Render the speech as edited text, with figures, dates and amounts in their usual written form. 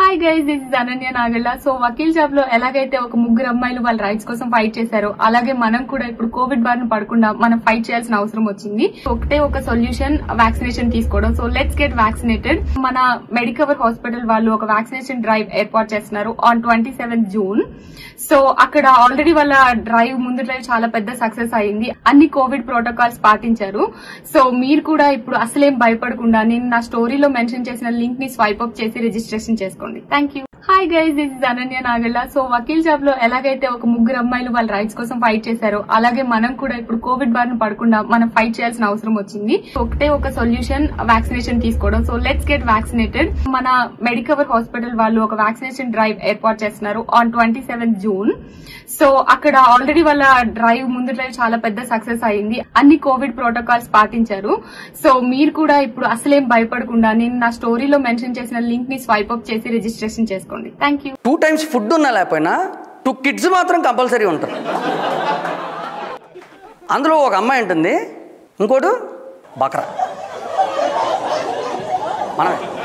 Hi guys, this is Ananya Nagalla. So Vakeel Saab లో ఎలాగైతే ఒక ముగ్గురు అమ్మాయిలు వాళ్ళ రైట్స్ కోసం ఫైట్ చేశారో, అలాగే మనం కూడా ఇప్పుడు కోవిడ్ బారిన పడకుండా మనం ఫైట్ చేయాల్సిన అవసరం వచ్చింది. ఒకటే ఒక సొల్యూషన్, వ్యాక్సినేషన్ తీసుకోవడం. So let's get vaccinated. మన మెడికవర్ హాస్పిటల్ వాళ్ళు ఒక వ్యాక్సినేషన్ డ్రైవ్ ఏర్పాటు చేస్తున్నారు ఆన్ 27 జూన్. సో అక్కడ ఆల్రెడీ వాళ్ళ ముందు డ్రైవ్ చాలా పెద్ద సక్సెస్ అయింది. అన్ని కోవిడ్ ప్రోటోకాల్స్ పాటించారు. సో మీరు కూడా ఇప్పుడు అసలేం భయపడకుండా నేను నా స్టోరీలో మెన్షన్ చేసిన లింక్ ని స్వైప్ అప్ చేసి రిజిస్ట్రేషన్ చేసుకోండి. Thank you. Hi guys, this is Ananya Nagalla. So Vakeel Saab లో ఎలాగైతే ఒక ముగ్గురు అమ్మాయిలు వాళ్ళ రైట్స్ కోసం ఫైట్ చేశారో, అలాగే మనం కూడా ఇప్పుడు కోవిడ్ బారిన పడకుండా మనం ఫైట్ చేయాల్సిన అవసరం వచ్చింది. ఒకటే ఒక సొల్యూషన్, వ్యాక్సినేషన్ తీసుకోవడం. So let's get vaccinated. మన మెడికవర్ హాస్పిటల్ వాళ్ళు ఒక వ్యాక్సినేషన్ డ్రైవ్ ఏర్పాటు చేస్తున్నారు ఆన్ 27 జూన్. సో అక్కడ ఆల్రెడీ వాళ్ళ ముందు డ్రైవ్ చాలా పెద్ద సక్సెస్ అయింది. అన్ని కోవిడ్ ప్రోటోకాల్స్ పాటించారు. సో మీరు కూడా ఇప్పుడు అసలేం భయపడకుండా నేను నా స్టోరీలో మెన్షన్ చేసిన లింక్ ని స్వైప్ అప్ చేసి రిజిస్ట్రేషన్ చేసుకోండి. Thank you. 2 times ఫుడ్ ఉన్నా లేకపోయినా 2 kids మాత్రం కంపల్సరీ ఉంటారు. అందులో ఒక అమ్మాయి ఉంటుంది, ఇంకోటి బకరా మనమే.